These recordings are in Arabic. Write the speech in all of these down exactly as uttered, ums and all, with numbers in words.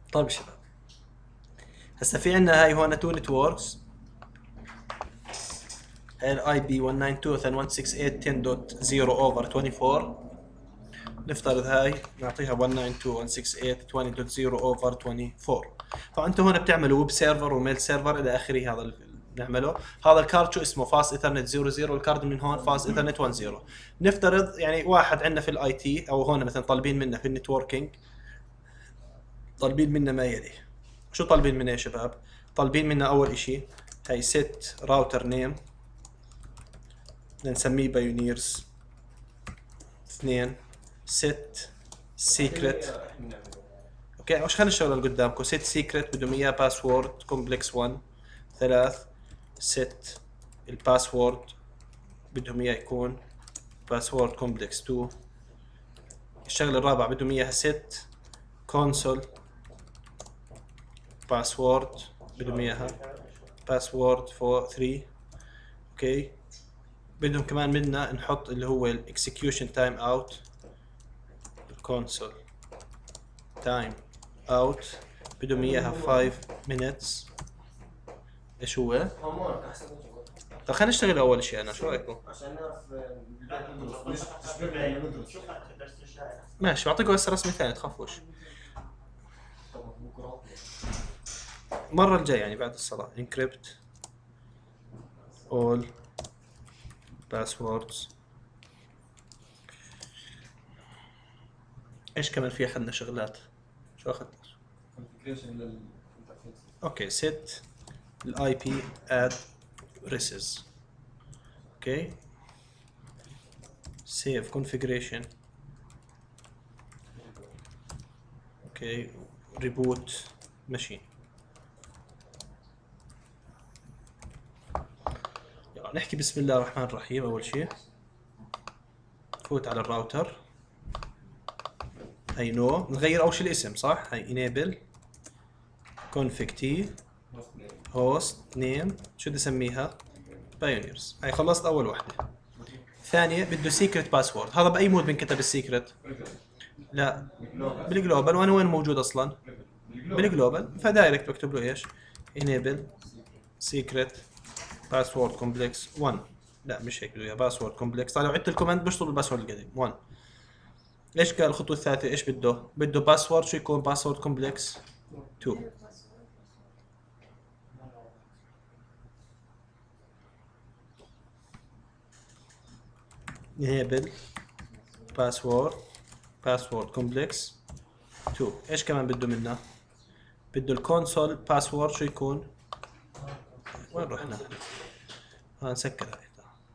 طيب يا شباب، هسه في عندنا هاي هون تو نتوركس. هاي الاي بي مية وتسعة وتسعين مية وستة وثمانين دوت صفر اوفر أربعة وعشرين. نفترض هاي نعطيها مية وتسعة وتسعين مية وستة وثمانين دوت صفر اوفر أربعة وعشرين. فانتم هون بتعملوا ويب سيرفر وميل سيرفر الى اخره. هذا اللي بنعمله. هذا الكارد شو اسمه؟ فاست ايثرنت صفر صفر، والكارد من هون فاست ايثرنت واحد صفر. نفترض يعني واحد عندنا في الاي تي او هون مثلا طالبين منا في النتوركينج، طالبين منا ما يلي. شو طالبين منا يا شباب؟ طالبين منا اول اشي هاي set router name، بدنا نسميه بايونيرز. اثنين set secret. اوكي، وش خلينا الشغله اللي قدامكم. set secret بدهم اياه باسورد كومبلكس واحد. ثلاث set الباسورد بدهم اياه يكون باسورد كومبلكس اثنين. الشغله الرابعه بدهم اياها set console باسورد، بدهم اياها باسورد فور ثلاثة. اوكي، بدهم كمان منا نحط اللي هو الاكسكيوشن تايم اوت، الكونسول تايم اوت بدهم اياها خمسة minutes. ايش هو؟ طب خلينا نشتغل اول شيء. انا شو رايكم؟ عشان نعرف ندرس تشبيهنا لما ندرس. ماشي، بعطيكم هسه رسمه ثانيه تخافوش. المره الجايه يعني بعد الصلاه. encrypt all passwords. ايش كمان في اخذنا شغلات؟ شو اخذنا؟ configuration للانترفيس. اوكي، set الاي بي addresses. اوكي، save configuration. اوكي، reboot machine. يلا نحكي بسم الله الرحمن الرحيم. اول شيء فوت على الراوتر. هي نو، نغير اول شيء الاسم صح. هي enable config t host name. شو بدي اسميها؟ بايونيرز. هي خلصت اول وحده. ثانيه بده سيكرت باسورد. هذا باي مود بنكتب السيكرت؟ لا بالجلوبال. وانا وين موجود اصلا؟ بالجلوبال. فدايركت بكتب له ايش؟ enable secret password complex واحد. لا مش هيك، بده باسورد كومبلكس. طيب لو عدت الكوماند بشطب الباسورد القديم واحد. ايش قال الخطوه الثالثه؟ ايش بده؟ بده باسورد شو يكون؟ باسورد كومبلكس اثنين. enable password password complex اثنين. ايش كمان بده منا؟ بده الكونسول باسورد شو يكون؟ وين رحنا؟ ها نسكر هاي.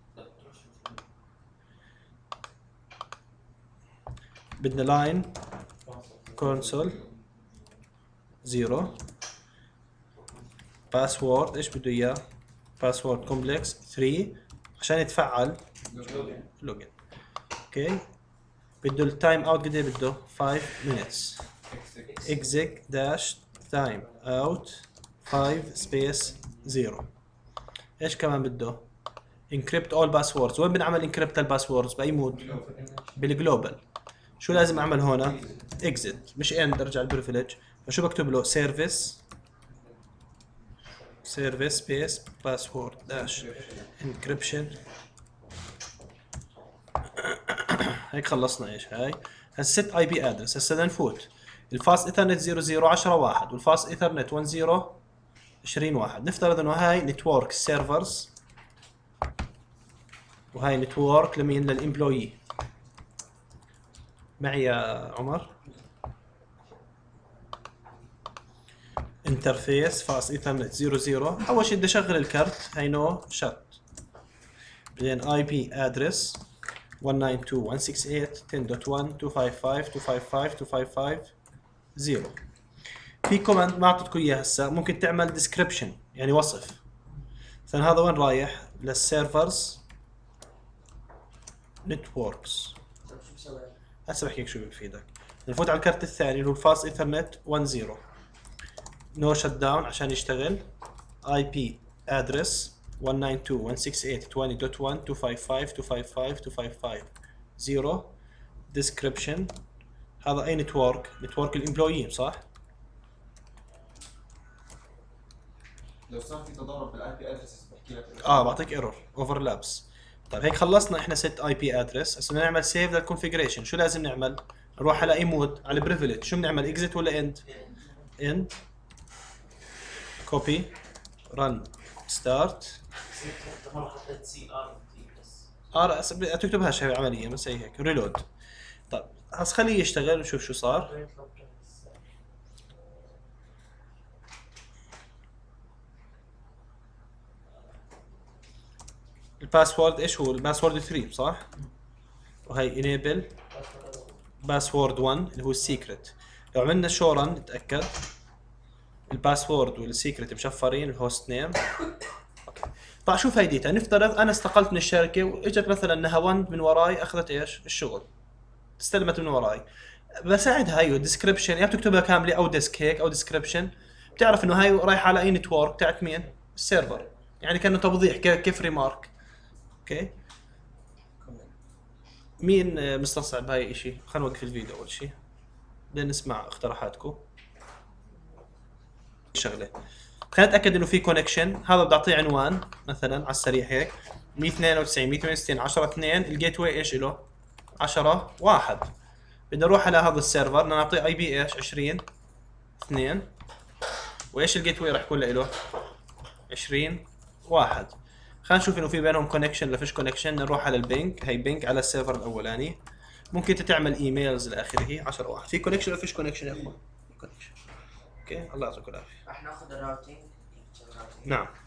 بدنا لاين كونسول زيرو باسورد. ايش بده اياه؟ باسورد كومبلكس ثلاثة عشان يتفعل لوجن. اوكي، بده التايم اوت قد ايه بده؟ خمسة minutes. exec dash time out خمسة سبيس صفر. ايش كمان بده؟ encrypt all passwords. وين بنعمل encrypt الباسوردز؟ باي مود؟ بالجلوبال. شو لازم اعمل هون؟ exit مش end. ارجع البريفليج. فشو بكتب له؟ service service space password dash encryption. هيك خلصنا. ايش هاي؟ هسه set اي بي ادرس. هسه بدنا نفوت الفاست ايثرنت صفر صفر عشرة واحد والفاست ايثرنت واحد صفر عشرين واحد. نفترض انه هاي نتورك سيرفرز وهاي نتورك لمين؟ للامبلويي. معي يا عمر؟ انترفيس فاست ايثرنت صفر صفر. اول شيء بدي اشغل الكرت. هاي نو شت. بعدين اي بي ادرس واحد تسعة اثنين واحد ستة ثمانية عشرة دوت واحد مئتين وخمسة وخمسين مئتين وخمسة وخمسين مئتين وخمسة وخمسين صفر. في كوماند ما اعطيتكم اياه هسه، ممكن تعمل ديسكربشن يعني وصف. مثلا هذا وين رايح؟ للسيرفرز نتوركس. هسه بحكيك شو بفيدك. نفوت على الكرت الثاني اللي هو الفاست ايثرنت واحد صفر. نو شت داون عشان يشتغل. اي بي ادرس واحد تسعة اثنين واحد ستة ثمانية عشرين دوت واحد مئتين وخمسة وخمسين مئتين وخمسة وخمسين صفر. ديسكربشن. هذا اي نتورك؟ نتورك الامبلويين صح؟ لو صار في تضارب بالاي بي ادرس بحكي لك اه بعطيك ايرور اوفرلابس. طيب هيك خلصنا احنا ست اي بي ادرس. هسه بدنا نعمل سيف للكونفيجريشن. شو لازم نعمل؟ نروح على اي مود، على بريفليج. شو بنعمل؟ اكزيت ولا اند؟ اند كوبي رن ستارت مرة حطيت سي ار تي بس. ار تكتبهاش هي عمليه بس هي هيك ريلود. طيب هس خليه يشتغل ونشوف شو صار. الباسورد ايش هو؟ الباسورد ثلاثة صح؟ وهي انيبل باسورد واحد اللي هو السيكرت. لو عملنا شو رن نتاكد الباسورد والسيكرت مشفرين الهوست نيم. اوكي طيب شو فايدتها؟ نفترض انا استقلت من الشركه واجت مثلا نهاوند من وراي اخذت ايش؟ الشغل. استلمت من وراي. بساعدها هاي ديسكربشن يا بتكتبها كامله او ديسك هيك او ديسكربشن. بتعرف انه هاي رايحه على اي نتورك تاعت مين؟ السيرفر. يعني كانه توضيح كيف ريمارك. اوكي مين مستصعب هاي الشيء؟ خلينا نوقف الفيديو اول شيء بدنا نسمع اقتراحاتكم. شغله خلينا نتاكد انه في كونكشن. هذا بدي اعطيه عنوان مثلا على السريع هيك مية واثنين وتسعين مية وثمانية وستين عشرة اثنين. الجيت واي ايش له؟ عشرة واحد. بدنا نروح على هذا السيرفر بدنا نعطيه اي بي ايش؟ عشرين اثنين. وايش الجيت واي راح يكون له؟ عشرين واحد. خلينا نشوف انه في بينهم كونكشن ولا فيش كونكشن. نروح على البينج. هي بينج على السيرفر الاولاني. ممكن انت تعمل ايميلز لاخره. عشرة واحد. في كونكشن ولا فيش كونكشن يا اخوان؟ كونكشن. اوكي الله يعطيكم العافيه. راح ناخذ الراوتينج. نعم.